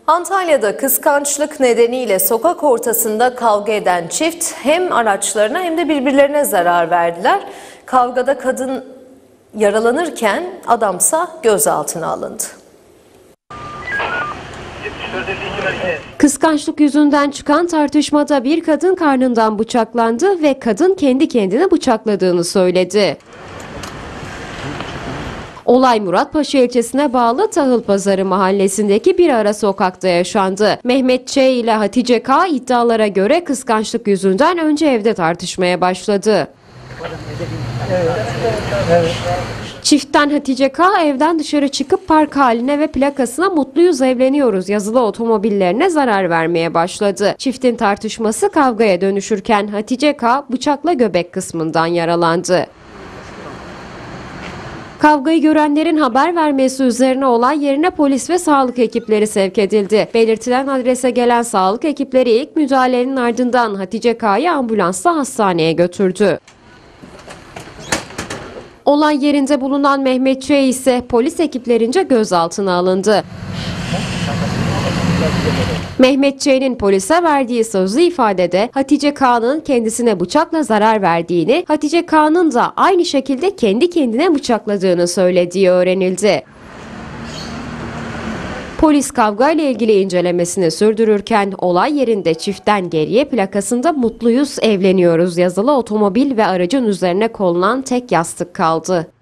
Antalya'da kıskançlık nedeniyle sokak ortasında kavga eden çift hem araçlarına hem de birbirlerine zarar verdiler. Kavgada kadın yaralanırken adamsa gözaltına alındı. Kıskançlık yüzünden çıkan tartışmada bir kadın karnından bıçaklandı ve kadın kendi kendine bıçakladığını söyledi. Olay Muratpaşa ilçesine bağlı Tahılpazarı mahallesindeki bir ara sokakta yaşandı. Mehmet Ç. ile Hatice K. iddialara göre kıskançlık yüzünden önce evde tartışmaya başladı. Çiftten Hatice K. evden dışarı çıkıp park haline ve plakasına "Mutluyuz, evleniyoruz" yazılı otomobillerine zarar vermeye başladı. Çiftin tartışması kavgaya dönüşürken Hatice K. bıçakla göbek kısmından yaralandı. Kavgayı görenlerin haber vermesi üzerine olay yerine polis ve sağlık ekipleri sevk edildi. Belirtilen adrese gelen sağlık ekipleri ilk müdahalenin ardından Hatice K'yı ambulansla hastaneye götürdü. Olay yerinde bulunan Mehmet Ç. ise polis ekiplerince gözaltına alındı. Mehmet Ç.'nin polise verdiği sözlü ifadede Hatice K.'nın kendisine bıçakla zarar verdiğini, Hatice K.'nın da aynı şekilde kendi kendine bıçakladığını söylediği öğrenildi. Polis kavgayla ilgili incelemesini sürdürürken olay yerinde çiftten geriye plakasında "Mutluyuz, evleniyoruz" yazılı otomobil ve aracın üzerine konulan tek yastık kaldı.